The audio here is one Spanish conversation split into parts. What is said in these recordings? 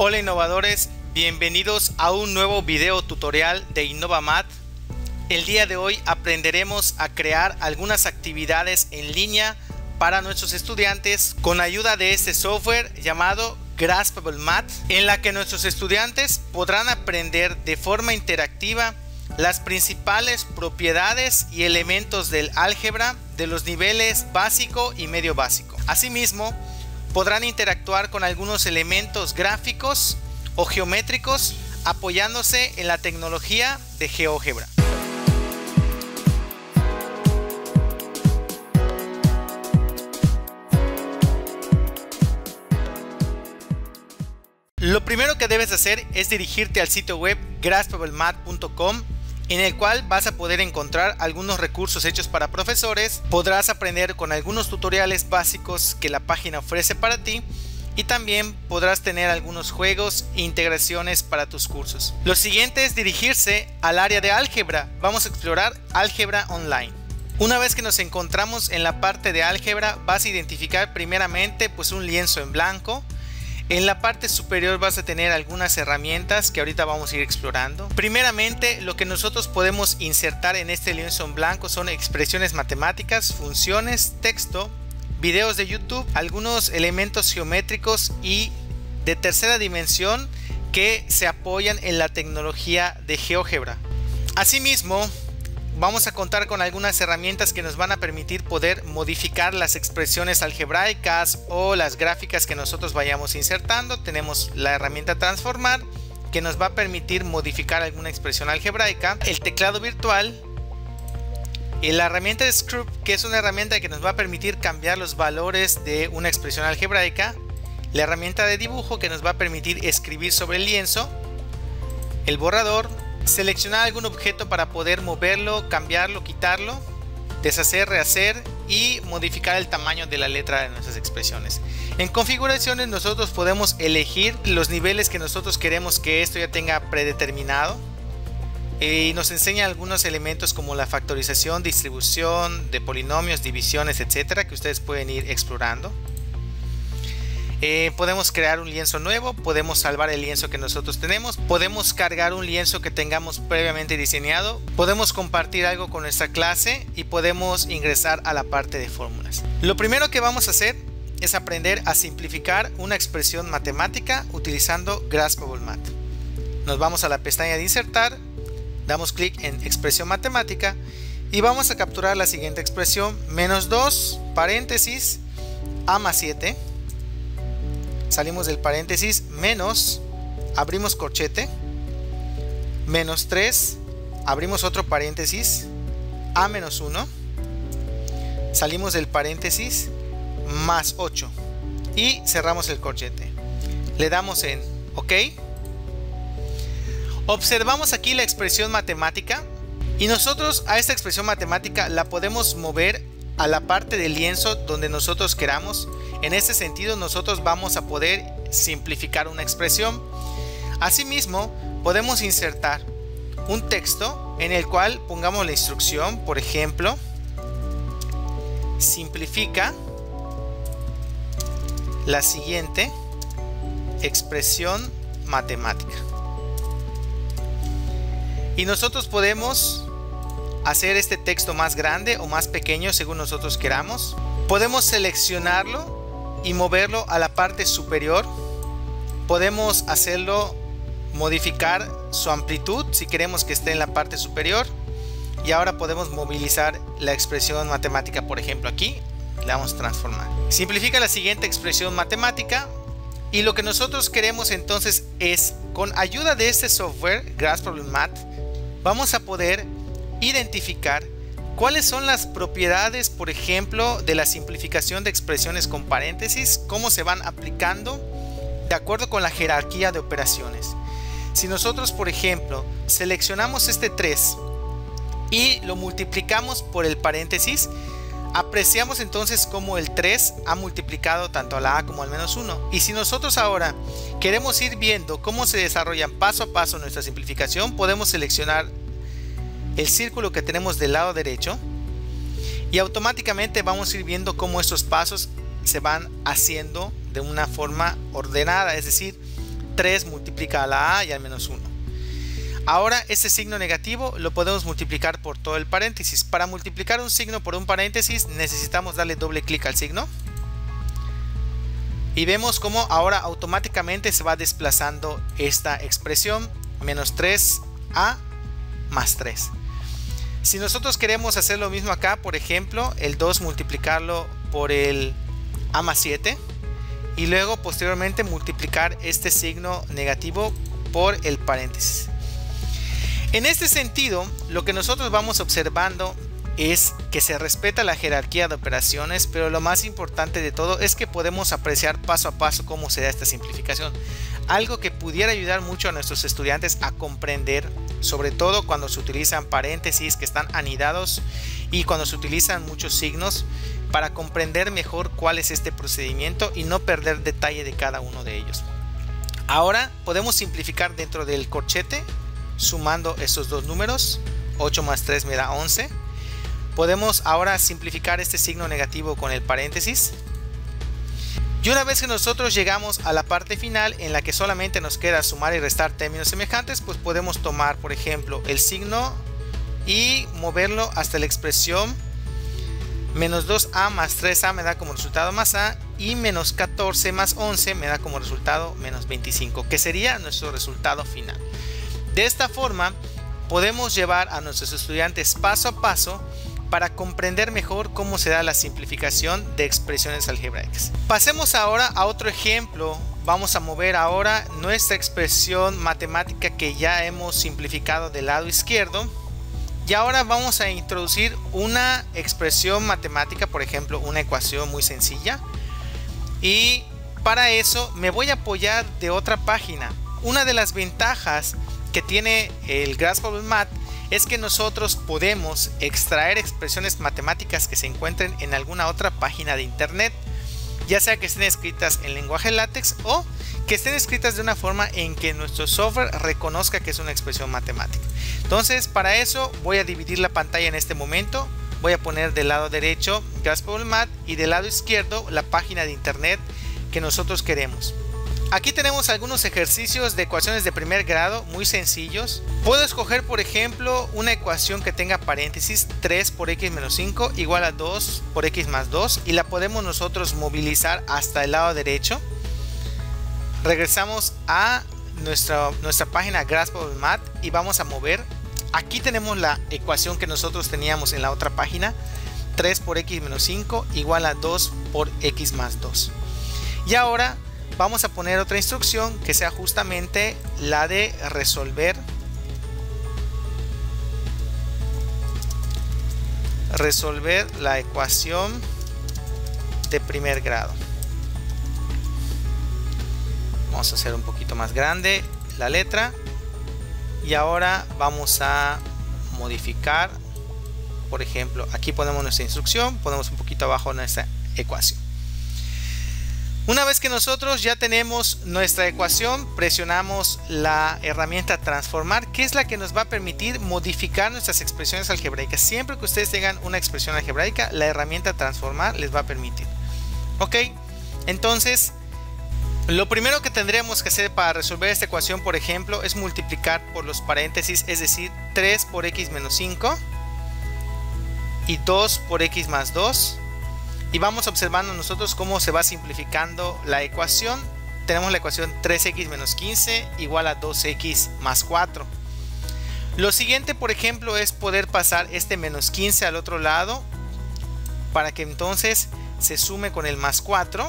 Hola innovadores, bienvenidos a un nuevo video tutorial de InnovaMath. El día de hoy aprenderemos a crear algunas actividades en línea para nuestros estudiantes con ayuda de este software llamado Graspable Math, en la que nuestros estudiantes podrán aprender de forma interactiva las principales propiedades y elementos del álgebra de los niveles básico y medio básico. Asimismo, podrán interactuar con algunos elementos gráficos o geométricos apoyándose en la tecnología de GeoGebra. Lo primero que debes hacer es dirigirte al sitio web graspablemath.com, en el cual vas a poder encontrar algunos recursos hechos para profesores. Podrás aprender con algunos tutoriales básicos que la página ofrece para ti y también podrás tener algunos juegos e integraciones para tus cursos. Lo siguiente es dirigirse al área de álgebra. Vamos a explorar álgebra online. Una vez que nos encontramos en la parte de álgebra, vas a identificar primeramente un lienzo en blanco. En la parte superior vas a tener algunas herramientas que ahorita vamos a ir explorando. Primeramente, lo que nosotros podemos insertar en este lienzo en blanco son expresiones matemáticas, funciones, texto, videos de YouTube, algunos elementos geométricos y de tercera dimensión que se apoyan en la tecnología de GeoGebra. Asimismo, vamos a contar con algunas herramientas que nos van a permitir poder modificar las expresiones algebraicas o las gráficas que nosotros vayamos insertando. Tenemos la herramienta transformar, que nos va a permitir modificar alguna expresión algebraica, el teclado virtual, y la herramienta de Script, que es una herramienta que nos va a permitir cambiar los valores de una expresión algebraica, la herramienta de dibujo, que nos va a permitir escribir sobre el lienzo, el borrador, seleccionar algún objeto para poder moverlo, cambiarlo, quitarlo, deshacer, rehacer y modificar el tamaño de la letra de nuestras expresiones. En configuraciones nosotros podemos elegir los niveles que nosotros queremos que esto ya tenga predeterminado, y nos enseña algunos elementos como la factorización, distribución de polinomios, divisiones, etcétera, que ustedes pueden ir explorando. Podemos crear un lienzo nuevo, podemos salvar el lienzo que nosotros tenemos, podemos cargar un lienzo que tengamos previamente diseñado, podemos compartir algo con nuestra clase y podemos ingresar a la parte de fórmulas. Lo primero que vamos a hacer es aprender a simplificar una expresión matemática utilizando Graspable Math. Nos vamos a la pestaña de insertar, damos clic en expresión matemática y vamos a capturar la siguiente expresión: menos 2 paréntesis a más 7. Salimos del paréntesis, menos, abrimos corchete, menos 3, abrimos otro paréntesis, a menos 1, salimos del paréntesis, más 8 y cerramos el corchete. Le damos en OK. Observamos aquí la expresión matemática y nosotros a esta expresión matemática la podemos mover a la parte del lienzo donde nosotros queramos. En este sentido, nosotros vamos a poder simplificar una expresión. Asimismo, podemos insertar un texto en el cual pongamos la instrucción, por ejemplo, simplifica la siguiente expresión matemática. Y nosotros podemos hacer este texto más grande o más pequeño según nosotros queramos. Podemos seleccionarlo y moverlo a la parte superior. Podemos hacerlo, modificar su amplitud si queremos que esté en la parte superior. Y ahora podemos movilizar la expresión matemática, por ejemplo aquí. Le damos transformar. Simplifica la siguiente expresión matemática. Y lo que nosotros queremos entonces es, con ayuda de este software Graspable Math, vamos a poder identificar cuáles son las propiedades, por ejemplo, de la simplificación de expresiones con paréntesis, cómo se van aplicando de acuerdo con la jerarquía de operaciones. Si nosotros, por ejemplo, seleccionamos este 3 y lo multiplicamos por el paréntesis, apreciamos entonces cómo el 3 ha multiplicado tanto a la a como al menos 1. Y si nosotros ahora queremos ir viendo cómo se desarrollan paso a paso nuestra simplificación, podemos seleccionar el círculo que tenemos del lado derecho y automáticamente vamos a ir viendo cómo estos pasos se van haciendo de una forma ordenada, es decir, 3 multiplica a la a y al menos 1. Ahora este signo negativo lo podemos multiplicar por todo el paréntesis. Para multiplicar un signo por un paréntesis necesitamos darle doble clic al signo. Y vemos cómo ahora automáticamente se va desplazando esta expresión, menos 3a más 3. Si nosotros queremos hacer lo mismo acá, por ejemplo, el 2 multiplicarlo por el a más 7 y luego posteriormente multiplicar este signo negativo por el paréntesis. En este sentido, lo que nosotros vamos observando es que se respeta la jerarquía de operaciones, pero lo más importante de todo es que podemos apreciar paso a paso cómo se da esta simplificación. Algo que pudiera ayudar mucho a nuestros estudiantes a comprender, sobre todo cuando se utilizan paréntesis que están anidados y cuando se utilizan muchos signos, para comprender mejor cuál es este procedimiento y no perder detalle de cada uno de ellos. Ahora podemos simplificar dentro del corchete sumando estos dos números. 8 más 3 me da 11. Podemos ahora simplificar este signo negativo con el paréntesis. Y una vez que nosotros llegamos a la parte final en la que solamente nos queda sumar y restar términos semejantes, pues podemos tomar, por ejemplo, el signo y moverlo hasta la expresión menos 2a más 3a me da como resultado más a, y menos 14 más 11 me da como resultado menos 25, que sería nuestro resultado final. De esta forma podemos llevar a nuestros estudiantes paso a paso para comprender mejor cómo se da la simplificación de expresiones algebraicas. Pasemos ahora a otro ejemplo. Vamos a mover ahora nuestra expresión matemática que ya hemos simplificado del lado izquierdo. Y ahora vamos a introducir una expresión matemática, por ejemplo, una ecuación muy sencilla. Y para eso me voy a apoyar de otra página. Una de las ventajas que tiene el GraphPubl/Math es que nosotros podemos extraer expresiones matemáticas que se encuentren en alguna otra página de internet, ya sea que estén escritas en lenguaje LaTeX o que estén escritas de una forma en que nuestro software reconozca que es una expresión matemática. Entonces, para eso voy a dividir la pantalla en este momento. Voy a poner del lado derecho GraphPubl/Math y del lado izquierdo la página de internet que nosotros queremos. Aquí tenemos algunos ejercicios de ecuaciones de primer grado muy sencillos. Puedo escoger, por ejemplo, una ecuación que tenga paréntesis 3 por x menos 5 igual a 2 por x más 2 y la podemos nosotros movilizar hasta el lado derecho. Regresamos a nuestra página GraphPubl/Math y vamos a mover. Aquí tenemos la ecuación que nosotros teníamos en la otra página. 3 por x menos 5 igual a 2 por x más 2. Y ahora vamos a poner otra instrucción que sea justamente la de resolver la ecuación de primer grado. Vamos a hacer un poquito más grande la letra y ahora vamos a modificar. Por ejemplo, aquí ponemos nuestra instrucción, ponemos un poquito abajo nuestra ecuación. Una vez que nosotros ya tenemos nuestra ecuación, presionamos la herramienta transformar, que es la que nos va a permitir modificar nuestras expresiones algebraicas. Siempre que ustedes tengan una expresión algebraica, la herramienta transformar les va a permitir. Ok, entonces lo primero que tendríamos que hacer para resolver esta ecuación, por ejemplo, es multiplicar por los paréntesis, es decir, 3 por x menos 5 y 2 por x más 2. Y vamos observando nosotros cómo se va simplificando la ecuación. Tenemos la ecuación 3x menos 15 igual a 2x más 4. Lo siguiente, por ejemplo, es poder pasar este menos 15 al otro lado para que entonces se sume con el más 4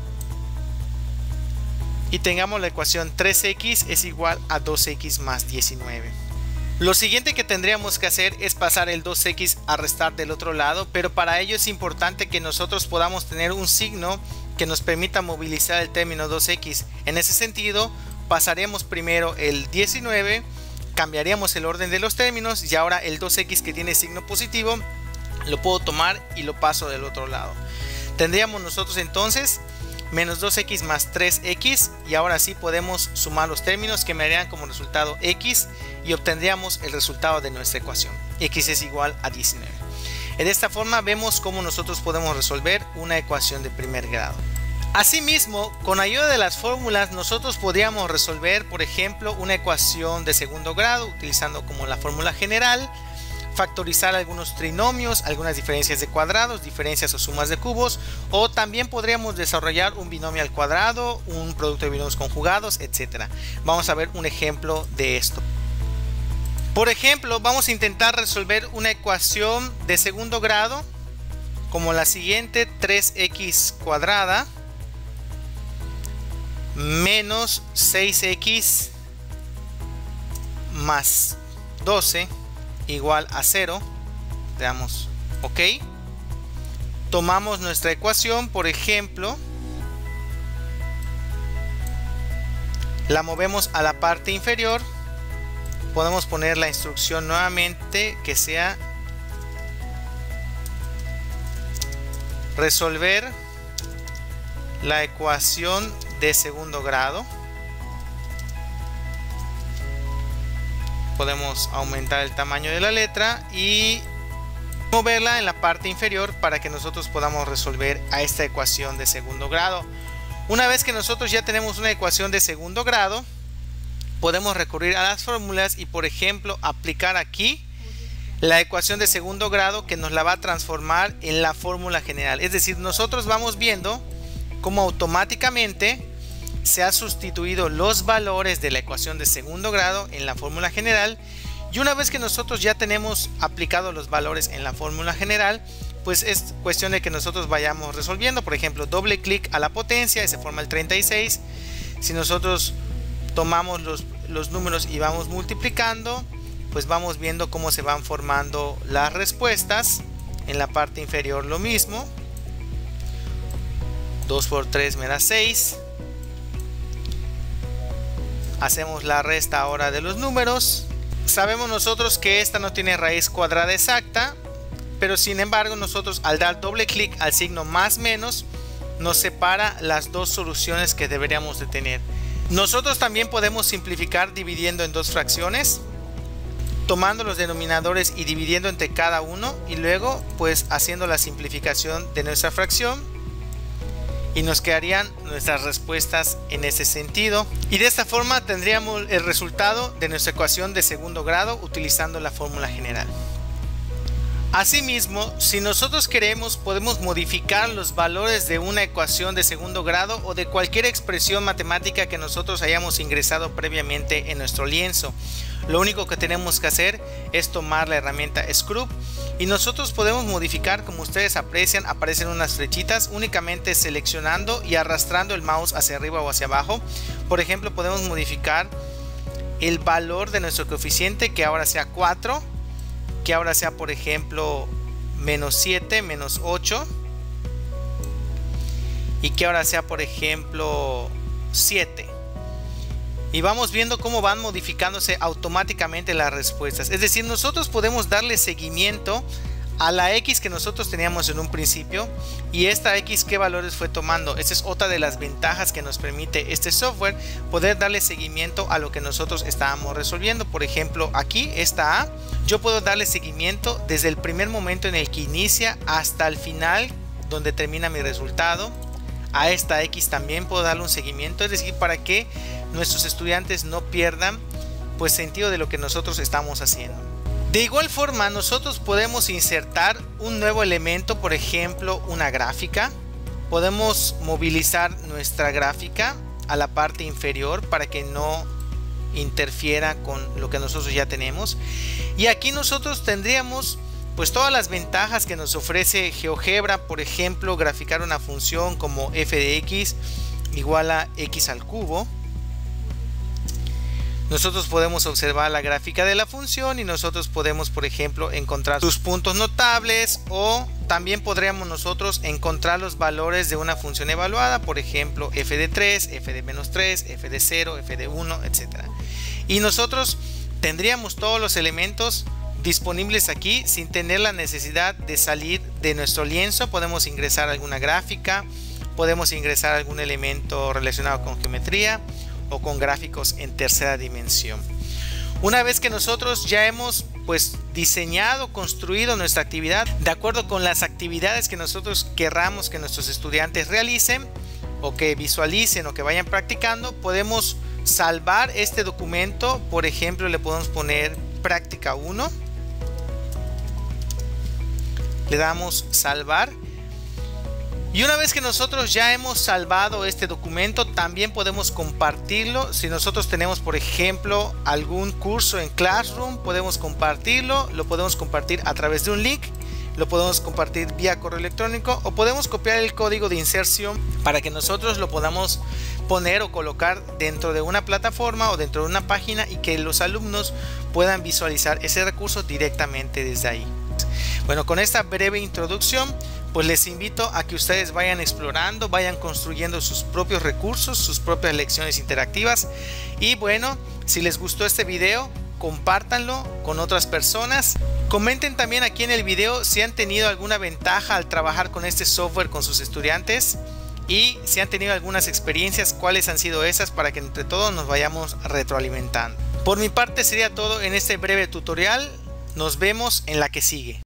y tengamos la ecuación 3x es igual a 2x más 19. Lo siguiente que tendríamos que hacer es pasar el 2x a restar del otro lado, pero para ello es importante que nosotros podamos tener un signo que nos permita movilizar el término 2x. En ese sentido, pasaremos primero el 19, cambiaríamos el orden de los términos y ahora el 2x que tiene signo positivo lo puedo tomar y lo paso del otro lado. Tendríamos nosotros entonces menos 2x más 3x y ahora sí podemos sumar los términos que me darían como resultado x y obtendríamos el resultado de nuestra ecuación. X es igual a 19. De esta forma vemos cómo nosotros podemos resolver una ecuación de primer grado. Asimismo, con ayuda de las fórmulas nosotros podríamos resolver, por ejemplo, una ecuación de segundo grado utilizando como la fórmula general, factorizar algunos trinomios, algunas diferencias de cuadrados, diferencias o sumas de cubos, o también podríamos desarrollar un binomio al cuadrado, un producto de binomios conjugados, etc. Vamos a ver un ejemplo de esto. Por ejemplo, vamos a intentar resolver una ecuación de segundo grado como la siguiente: 3x cuadrada menos 6x más 12 igual a 0. Le damos OK. Tomamos nuestra ecuación, por ejemplo, la movemos a la parte inferior. Podemos poner la instrucción nuevamente que sea resolver la ecuación de segundo grado. Podemos aumentar el tamaño de la letra y moverla en la parte inferior para que nosotros podamos resolver a esta ecuación de segundo grado. Una vez que nosotros ya tenemos una ecuación de segundo grado, podemos recurrir a las fórmulas y, por ejemplo, aplicar aquí la ecuación de segundo grado, que nos la va a transformar en la fórmula general. Es decir, nosotros vamos viendo cómo automáticamente se han sustituido los valores de la ecuación de segundo grado en la fórmula general, y una vez que nosotros ya tenemos aplicado los valores en la fórmula general, pues es cuestión de que nosotros vayamos resolviendo. Por ejemplo, doble clic a la potencia y se forma el 36. Si nosotros tomamos los números y vamos multiplicando, pues vamos viendo cómo se van formando las respuestas. En la parte inferior lo mismo: 2 por 3 me da 6. Hacemos la resta ahora de los números. Sabemos nosotros que esta no tiene raíz cuadrada exacta, pero sin embargo nosotros, al dar doble clic al signo más menos, nos separa las dos soluciones que deberíamos de tener. Nosotros también podemos simplificar dividiendo en dos fracciones, tomando los denominadores y dividiendo entre cada uno, y luego pues haciendo la simplificación de nuestra fracción, y nos quedarían nuestras respuestas en ese sentido, y de esta forma tendríamos el resultado de nuestra ecuación de segundo grado utilizando la fórmula general. Asimismo, si nosotros queremos, podemos modificar los valores de una ecuación de segundo grado o de cualquier expresión matemática que nosotros hayamos ingresado previamente en nuestro lienzo. Lo único que tenemos que hacer es tomar la herramienta Scrub y nosotros podemos modificar, como ustedes aprecian, aparecen unas flechitas, únicamente seleccionando y arrastrando el mouse hacia arriba o hacia abajo. Por ejemplo, podemos modificar el valor de nuestro coeficiente, que ahora sea 4, que ahora sea, por ejemplo, menos 7, menos 8, y que ahora sea, por ejemplo, 7. Y vamos viendo cómo van modificándose automáticamente las respuestas. Es decir, nosotros podemos darle seguimiento a la X que nosotros teníamos en un principio, y esta X qué valores fue tomando. Esta es otra de las ventajas que nos permite este software, poder darle seguimiento a lo que nosotros estábamos resolviendo. Por ejemplo, aquí esta A, yo puedo darle seguimiento desde el primer momento en el que inicia hasta el final donde termina mi resultado. A esta X también puedo darle un seguimiento, es decir, para que nuestros estudiantes no pierdan pues sentido de lo que nosotros estamos haciendo. De igual forma, nosotros podemos insertar un nuevo elemento, por ejemplo, una gráfica. Podemos movilizar nuestra gráfica a la parte inferior para que no interfiera con lo que nosotros ya tenemos. Y aquí nosotros tendríamos pues todas las ventajas que nos ofrece GeoGebra. Por ejemplo, graficar una función como f de x igual a x al cubo. Nosotros podemos observar la gráfica de la función y nosotros podemos, por ejemplo, encontrar sus puntos notables, o también podríamos nosotros encontrar los valores de una función evaluada, por ejemplo, f de 3, f de menos 3, f de 0, f de 1, etc. Y nosotros tendríamos todos los elementos disponibles aquí sin tener la necesidad de salir de nuestro lienzo. Podemos ingresar alguna gráfica, podemos ingresar algún elemento relacionado con geometría o con gráficos en tercera dimensión. Una vez que nosotros ya hemos pues diseñado, construido nuestra actividad de acuerdo con las actividades que nosotros querramos que nuestros estudiantes realicen, o que visualicen o que vayan practicando, podemos salvar este documento. Por ejemplo, le podemos poner práctica 1, le damos salvar. Y una vez que nosotros ya hemos salvado este documento, también podemos compartirlo. Si nosotros tenemos, por ejemplo, algún curso en Classroom, podemos compartirlo. Lo podemos compartir a través de un link, lo podemos compartir vía correo electrónico, o podemos copiar el código de inserción para que nosotros lo podamos poner o colocar dentro de una plataforma o dentro de una página y que los alumnos puedan visualizar ese recurso directamente desde ahí. Bueno, con esta breve introducción, pues les invito a que ustedes vayan explorando, vayan construyendo sus propios recursos, sus propias lecciones interactivas. Y bueno, si les gustó este video, compártanlo con otras personas. Comenten también aquí en el video si han tenido alguna ventaja al trabajar con este software con sus estudiantes, y si han tenido algunas experiencias, cuáles han sido esas, para que entre todos nos vayamos retroalimentando. Por mi parte sería todo en este breve tutorial. Nos vemos en la que sigue.